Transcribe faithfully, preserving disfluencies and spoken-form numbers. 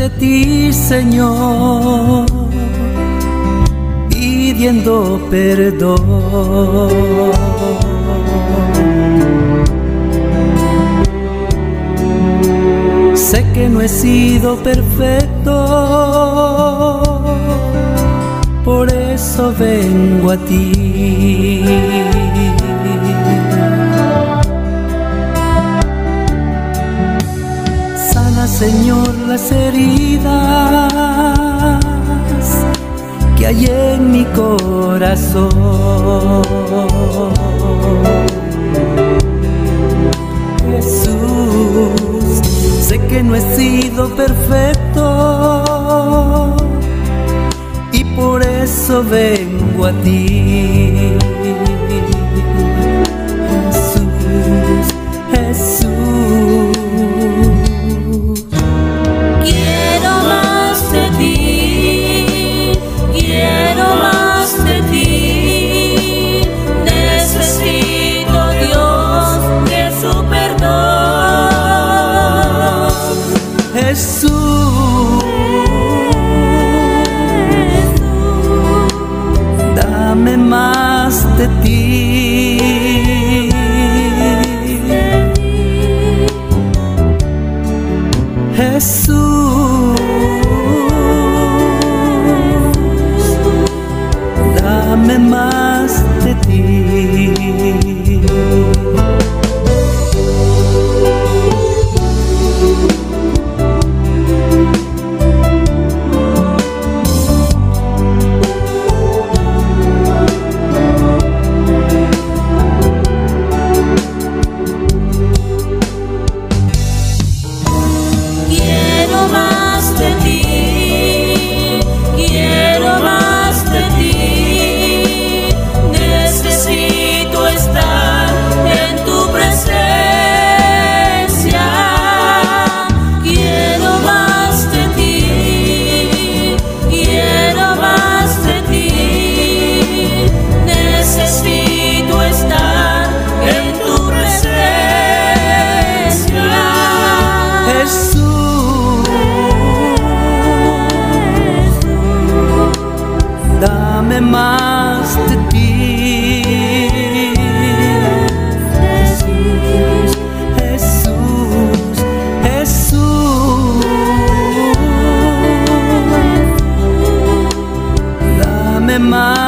ante ti, Señor, pidiendo perdón. Sé que no he sido perfecto, por eso vengo a ti. Sana, Señor, las heridas que hay en mi corazón. Jesús, sé que no he sido perfecto y por eso vengo a ti. Jesús, Jesús. Quiero más de ti, quiero más de ti. Necesito, Dios, de su perdón. Jesús, dame más de ti. Jesús, dame más de ti. Quiero más de ti, quiero más de ti. Necesito estar en tu presencia. Quiero más de ti, quiero más de ti. Necesito estar en tu presencia. Jesús, dame más de ti. Jesús, Jesús, Jesús, dame más.